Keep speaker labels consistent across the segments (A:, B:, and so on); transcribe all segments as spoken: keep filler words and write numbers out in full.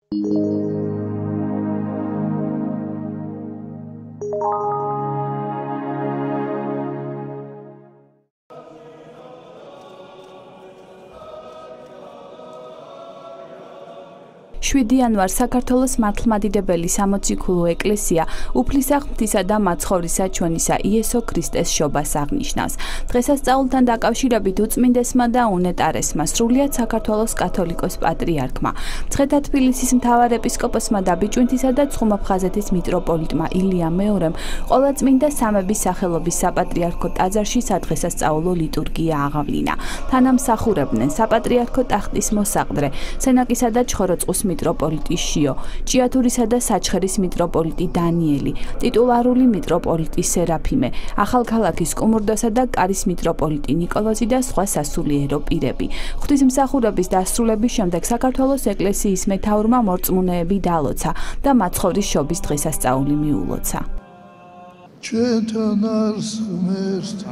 A: შვიდი იანვარს საქართველოს მართლმადიდებელი სამოციქულო ეკლესია უფლისაღმრთისა და მაცხოვრისა ჩვენისა იესო ქრისტეს შობას აღნიშნავს. დღესასწაულთან დაკავშირებით უწმინდესმა და უნეტარესმა სრულიად საქართველოს კათოლიკოს-პატრიარქმა, მცხეთა თბილისის მთავარ ეპისკოპოსმა და ბიჭვინთისა და ცხუმაფხაზეთის მიტროპოლიტმა ილია მეორემ ყოვლადწმინდა სამების სახელობის საპატრიარქო ტაძარში სადღესასწაულო ლიტურგია აღავლინა. თანამსახურებდნენ საპატრიარქო ტახტის მოსაყდრე, სენაკისა და ჩხოროწყუს მიტროპოლიტი შიო, ჭიათურისა და საჩხერის მიტროპოლიტი დანიელი, ტიტულარული მიტროპოლიტი სერაფიმე, ახალქალაქის კუმურდოსა და კარის მიტროპოლიტი ნიკოლოზი და სხვა სასულიერო პირები. ღვთისმსახურების დასრულების შემდეგ საქართველოს ეკლესიის მეთაურმა მორწმუნეები დალოცა და მაცხოვრის შობის დღესასწაული მიულოცა.
B: ჩვენთან არს ღმერთი,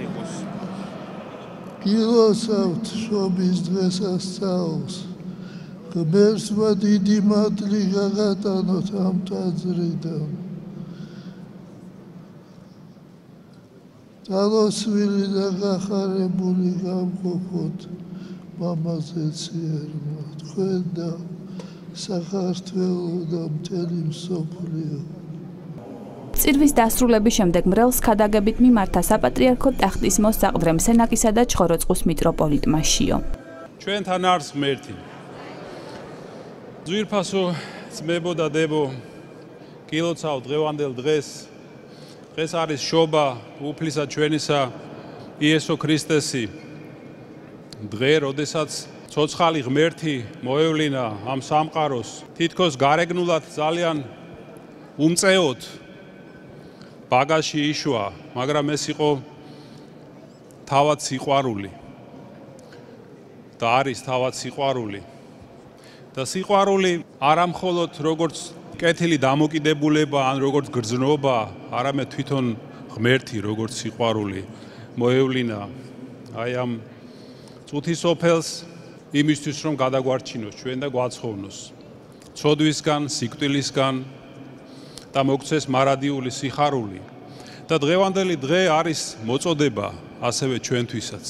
B: გილოცავთ შობის დღესასწაულს. ღმერთმა დიდი მადლი გაგატანოთ ამ ტაძრიდან. დალოცვილი და გახარებული გამყოფოთ მამაზეციერმა, თქვენ და საქართველო და მთელი მსოფლიო.
A: წირვის დასრულების შემდეგ მრევლს ქადაგებით მიმართა საპატრიარქო ტახტის მოსაყდრემ სენაკისა და ჩხოროწყუს მიტროპოლიტმა შიო.
C: ჩვენთან არს ღმერთი. ძვირფასო ძმებო და დებო, გილოცავ დღევანდელ დღეს. დღეს არის შობა უფლისა ჩვენისა იესო ქრისტესი. დღე, როდესაც ცოცხალი ღმერთი მოევლინა ამ სამყაროს, თითქოს გარეგნულად ძალიან უმწეოდ ბაგაში იშვა, მაგრამ ეს იყო თავად სიყვარული. და არის თავად სიყვარული. და სიყვარული არა მხოლოდ როგორც კეთილი დამოკიდებულება ან როგორც გრძნობა, არამედ თვითონ ღმერთი როგორც სიყვარული მოევლინა აი ამ წუთისოფელს იმისთვის რომ გადაგვარჩინოს ჩვენ და გვაცხოვნოს ცოდვისგან, სიკვდილისგან და მოგცეს მარადიული სიხარული. და დღევანდელი დღე არის მოწოდება ასევე ჩვენთვისაც.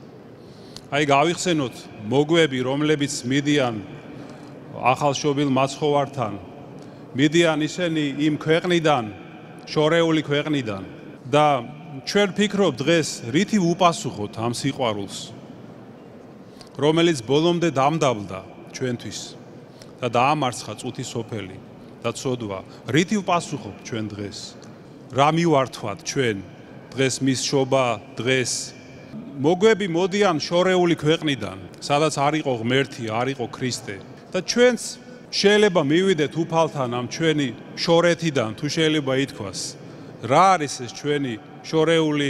C: აი გავიხსენოთ მოგვები, რომლებიც მიდიან ახალშობილ მაცხოვართან, მიდიან ისინი იმ ქვეყნიდან, შორეული ქვეყნიდან და ჩვენ ფიქრობთ დღეს რითი ვუპასუხოთ ამ სიყვარულს, რომელიც ბოლომდე დამდაბლდა ჩვენთვის და დაამარცხა წუთისოფელი და ცოდვა. რითი ვპასუხობთ ჩვენ დღეს? რა მივართვათ ჩვენ დღეს მის შობა დღეს? მოგვები მოდიან შორეული ქვეყნიდან, სადაც არ იყო ღმერთი, არ იყო ქრისტე. და ჩვენც შეიძლება მივიდეთ უფალთან ამ ჩვენი შორეთიდან, თუ შეიძლება ითქვას. რა არის ეს ჩვენი შორეული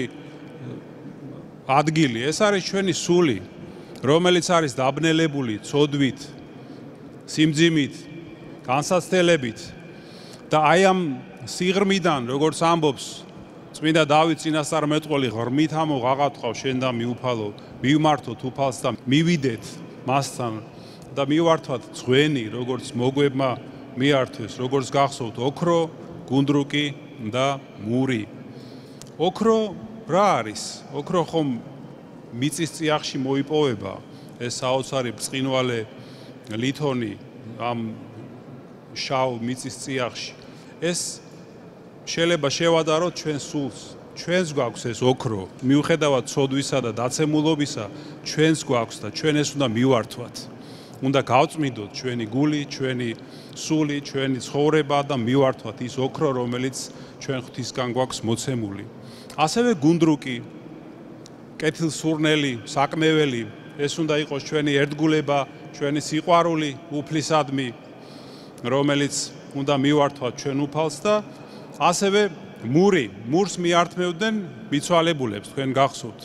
C: ადგილი? ეს არის ჩვენი სული, რომელიც არის დაბნელებული ცოდვით, სიმძიმით, განსაცდელებით. და აი ამ სიღრმიდან, როგორც ამბობს წმინდა დავით წინასწარმეტყველი, ღრმით ამო ღაღატყავ შენ და მიუფალო, მივმართოთ უფალს და მივიდეთ მასთან. და მივართვათ ძღვენი, როგორც მოგვებმა მიართვეს, როგორც გახსოვთ ოქრო, გუნდრუკი და მური. ოქრო რა არის? ოქრო ხომ მიწის წიაღში მოიპოვება, ეს საოცარი ბრწყინვალე ლითონი ამ შავ მიწის წიაღში. ეს შეიძლება შევადაროთ ჩვენ სულს. ჩვენს გვაქვს ეს ოქრო, მიუხედავად ცოდვისა და დაცემულობისა, ჩვენს გვაქვს და ჩვენ ეს უნდა მივართვათ. უნდა გავწმინდოთ ჩვენი გული, ჩვენი სული, ჩვენი ცხოვრება და მივართვათ ის ოქრო, რომელიც ჩვენ ღვთისგან გვაქვს მოცემული. ასევე გუნდრუკი, კეთილსურნელი, საკმეველი, ეს უნდა იყოს ჩვენი ერთგულება, ჩვენი სიყვარული უფლისადმი, რომელიც უნდა მივართვათ ჩვენ უფალს და ასევე მური, მურს მიართმევდნენ მიცვალებულებს, თქვენ გახსოვთ.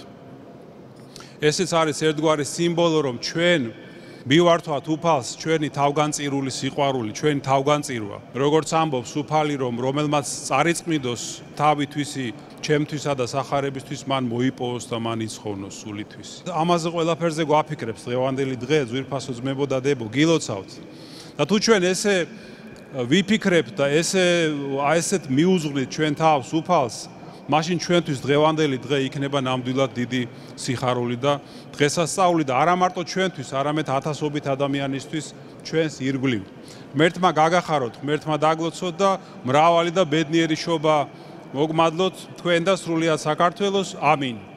C: ესეც არის ერთგვარი სიმბოლო, რომ ჩვენ მივართვათ უფალს ჩვენი თავგანწირული სიყვარული, ჩვენი თავგანწირვა. როგორც ამბობს უფალი, რომ რომელმაც წარიწყმიდოს თავითვისი, ჩემთვისა და სახარებისთვის მან მოიპოვოს და მან იცხოვნოს სულისთვის. ამაზე ყველაფერზე გვაფიქრებს დღევანდელი დღე, ძვირფასო ძმებო და დებო, გილოცავთ. და თუ ჩვენ ესე ვიფიქრებთ და ესე აი ესეთ მიუძღვნით ჩვენ თავს უფალს, მაშინ ჩვენთვის დღევანდელი დღე იქნება ნამდვილად დიდი სიხარული და დღესასწაული და არა მარტო ჩვენთვის, არამედ ათასობით ადამიანისთვის ჩვენს ირგვლივ. ღმერთმა გაგახაროთ, ღმერთმა დაგლოცოთ და მრავალი და ბედნიერი შობა მოგმადლოთ თქვენ და სრულიად საქართველოს. ამინ.